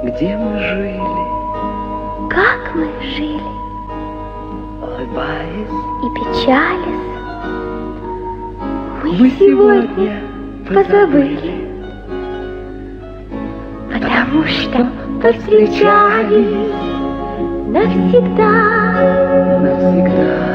где мы жили, как мы жили, улыбаясь и печались, мы сегодня позабыли, потому что повстречались навсегда. навсегда.